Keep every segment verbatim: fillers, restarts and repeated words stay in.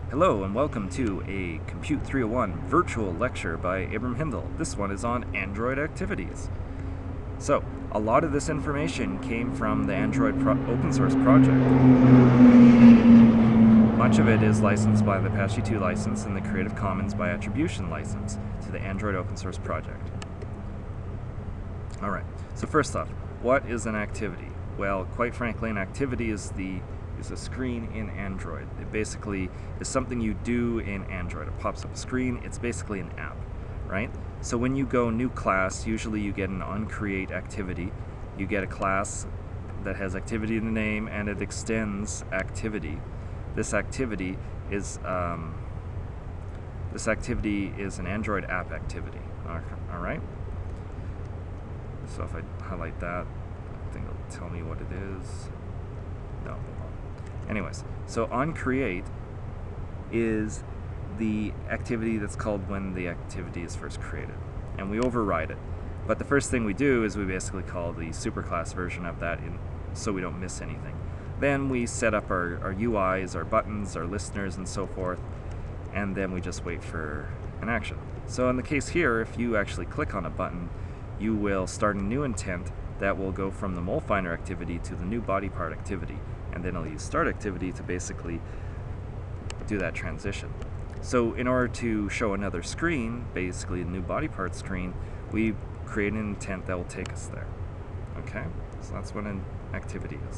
Hello and welcome to a Compute three oh one virtual lecture by Abram Hindle. This one is on Android Activities. So, a lot of this information came from the Android pro open source project. Much of it is licensed by the Apache two license and the Creative Commons by Attribution license to the Android open source project. Alright, so first off, what is an activity? Well, quite frankly, an activity is the is a screen in Android. It basically is something you do in Android. It pops up a screen. It's basically an app, right? So when you go new class, usually you get an onCreate activity. You get a class that has activity in the name and it extends activity. This activity is um, this activity is an Android app activity. All right. So if I highlight that, I think it'll tell me what it is. No, it won't. Anyways, so onCreate is the activity that's called when the activity is first created, and we override it. But the first thing we do is we basically call the superclass version of that in, so we don't miss anything. Then we set up our, our U Is, our buttons, our listeners, and so forth, and then we just wait for an action. So in the case here, if you actually click on a button, you will start a new intent that will go from the mole finder activity to the new body part activity, and then it'll use start activity to basically do that transition. So in order to show another screen, basically a new body part screen, we create an intent that will take us there. Okay, so that's what an activity is.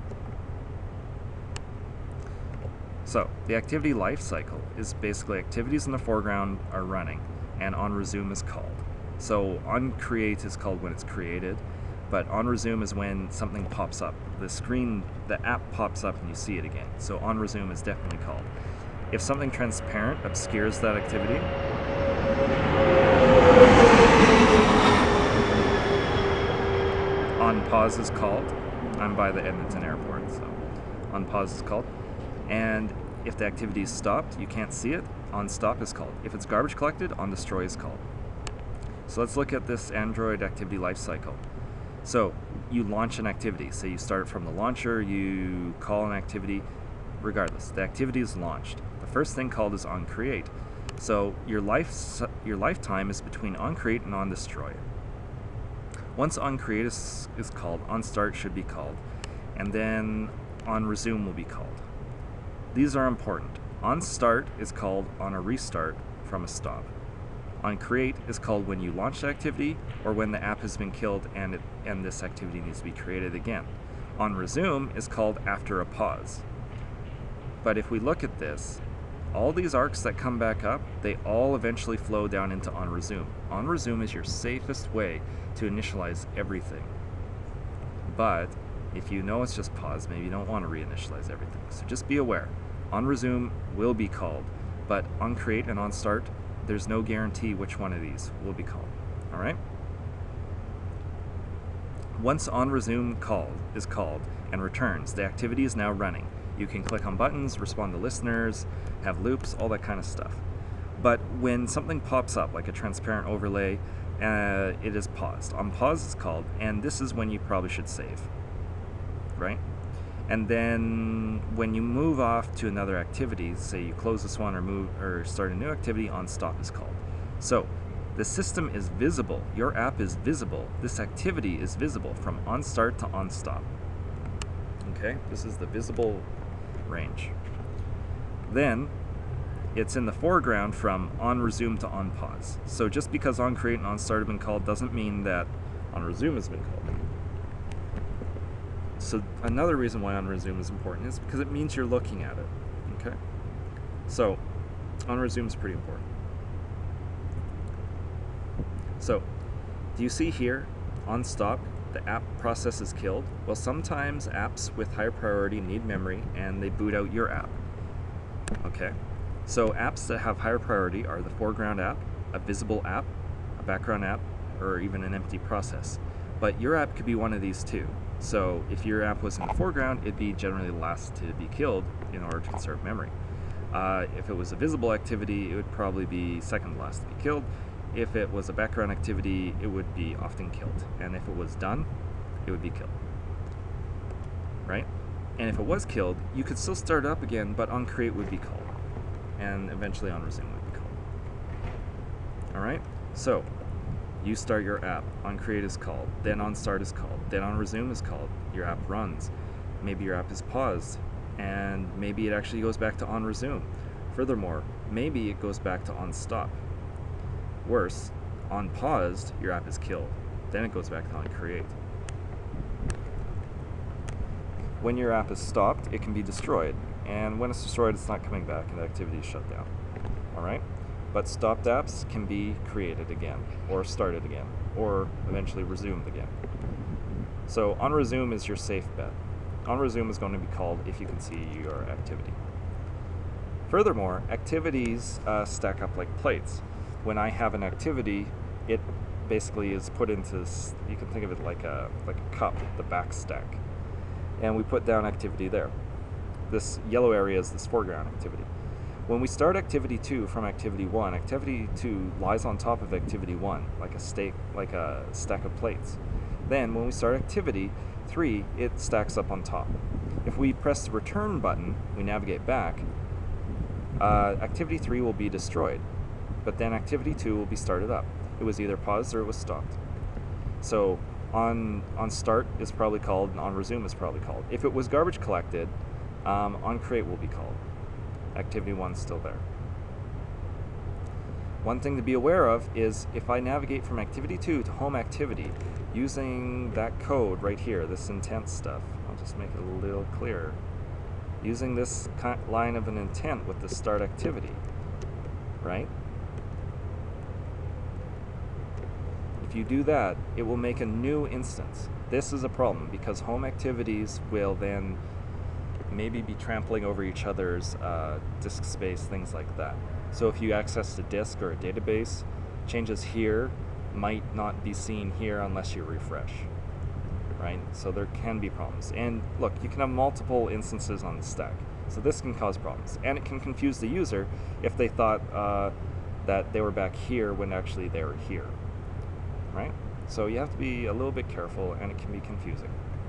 So the activity lifecycle is basically activities in the foreground are running, and onResume is called. So onCreate is called when it's created, but onResume is when something pops up. The screen, the app pops up and you see it again. So onResume is definitely called. If something transparent obscures that activity, onPause is called. I'm by the Edmonton airport, so onPause is called. And if the activity is stopped, you can't see it, onStop is called. If it's garbage collected, onDestroy is called. So let's look at this Android activity lifecycle. So you launch an activity. Say you start from the launcher, you call an activity. Regardless, the activity is launched. The first thing called is onCreate. So your life your lifetime is between onCreate and onDestroy. Once onCreate is, is called, onStart should be called, and then onResume will be called. These are important. OnStart is called on a restart from a stop. OnCreate is called when you launch the activity or when the app has been killed and, it, and this activity needs to be created again. OnResume is called after a pause. But if we look at this, all these arcs that come back up, they all eventually flow down into OnResume. OnResume is your safest way to initialize everything. But if you know it's just pause, maybe you don't want to reinitialize everything. So just be aware. OnResume will be called, but OnCreate and OnStart, there's no guarantee which one of these will be called. All right? Once onResume called is called and returns, the activity is now running. You can click on buttons, respond to listeners, have loops, all that kind of stuff. But when something pops up, like a transparent overlay, uh, it is paused. OnPause is called, and this is when you probably should save, right? And then when you move off to another activity, say you close this one or move or start a new activity, onStop is called. So the system is visible. Your app is visible. This activity is visible from onStart to onStop. Okay, this is the visible range. Then it's in the foreground from onResume to onPause. So just because onCreate and onStart have been called doesn't mean that onResume has been called. So another reason why onResume is important is because it means you're looking at it. Okay, so onResume is pretty important. So do you see here onStop, the app process is killed? Well, sometimes apps with higher priority need memory and they boot out your app. Okay, so apps that have higher priority are the foreground app, a visible app, a background app, or even an empty process. But your app could be one of these too. So if your app was in the foreground, it'd be generally the last to be killed in order to conserve memory. Uh, if it was a visible activity, it would probably be second to last to be killed. If it was a background activity, it would be often killed. And if it was done, it would be killed. Right? And if it was killed, you could still start it up again, but onCreate would be called. and eventually on resume would be called. All right, so you start your app, on create is called, then on start is called, then on resume is called, your app runs. Maybe your app is paused, and maybe it actually goes back to on resume. Furthermore, maybe it goes back to on stop. Worse, on paused, your app is killed. Then it goes back to on create. When your app is stopped, it can be destroyed, and when it's destroyed, it's not coming back and the activity is shut down. All right? But stopped apps can be created again, or started again, or eventually resumed again. So on resume is your safe bet. On resume is going to be called if you can see your activity. Furthermore, activities uh, stack up like plates. When I have an activity, it basically is put into this, you can think of it like a, like a cup, the back stack. And we put down activity there. This yellow area is this foreground activity. When we start activity two from activity one, activity two lies on top of activity one, like a stake, like a stack of plates. Then when we start activity three, it stacks up on top. If we press the return button, we navigate back, uh, activity three will be destroyed, but then activity two will be started up. It was either paused or it was stopped. So on, on start is probably called, and on resume is probably called. If it was garbage collected, um, on create will be called. Activity one's still there. One thing to be aware of is if I navigate from activity two to home activity using that code right here, this intent stuff, I'll just make it a little clearer. Using this line of an intent with the start activity, right? If you do that, it will make a new instance. This is a problem because home activities will then maybe be trampling over each other's uh, disk space, things like that. So if you access a disk or a database, changes here might not be seen here unless you refresh, right? So there can be problems. And look, you can have multiple instances on the stack. So this can cause problems. And it can confuse the user if they thought uh, that they were back here when actually they were here, right? So you have to be a little bit careful, and it can be confusing.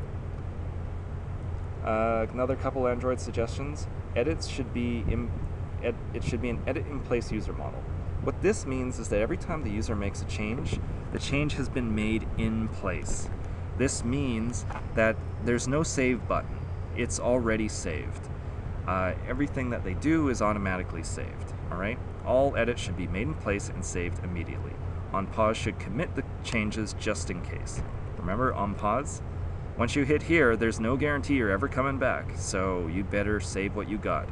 Uh, another couple Android suggestions. Edits should be in, ed, it should be an edit in place user model. What this means is that every time the user makes a change, the change has been made in place. This means that there's no save button. It's already saved. Uh, everything that they do is automatically saved. All right. All edits should be made in place and saved immediately. On pause should commit the changes just in case. Remember, on pause. Once you hit here, there's no guarantee you're ever coming back, so you better save what you got.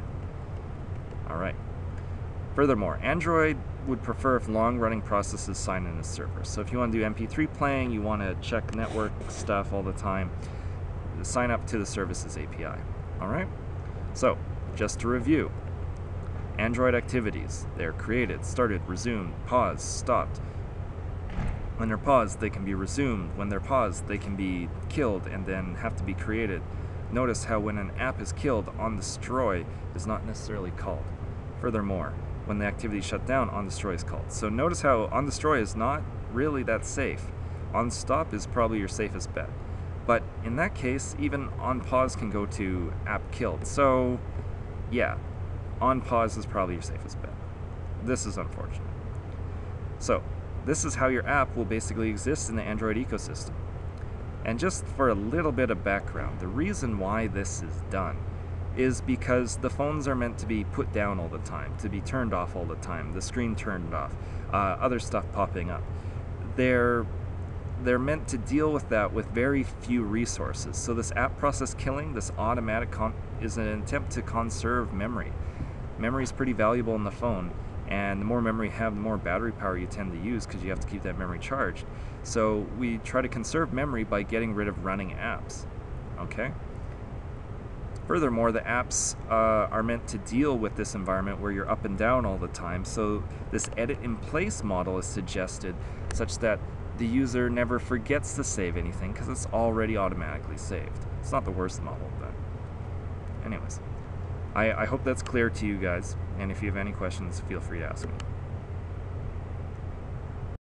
All right. Furthermore, Android would prefer if long-running processes sign in as servers. So if you want to do M P three playing, you want to check network stuff all the time, sign up to the services A P I. All right? So, just to review, Android activities, they're created, started, resumed, paused, stopped. When they're paused, they can be resumed. When they're paused, they can be killed and then have to be created. Notice how when an app is killed, on destroy is not necessarily called. Furthermore, when the activity is shut down, on destroy is called. So notice how on destroy is not really that safe. On stop is probably your safest bet. But in that case, even on pause can go to app killed. So yeah, on pause is probably your safest bet. This is unfortunate. So this is how your app will basically exist in the Android ecosystem. And just for a little bit of background, the reason why this is done is because the phones are meant to be put down all the time, to be turned off all the time, the screen turned off, uh, other stuff popping up. They're, they're meant to deal with that with very few resources. So this app process killing, this automatic con is an attempt to conserve memory. Memory is pretty valuable in the phone. And the more memory you have, the more battery power you tend to use because you have to keep that memory charged. So we try to conserve memory by getting rid of running apps, okay? Furthermore, the apps uh, are meant to deal with this environment where you're up and down all the time. So this edit in place model is suggested such that the user never forgets to save anything because it's already automatically saved. It's not the worst model, but anyways. I, I hope that's clear to you guys, and if you have any questions, feel free to ask me.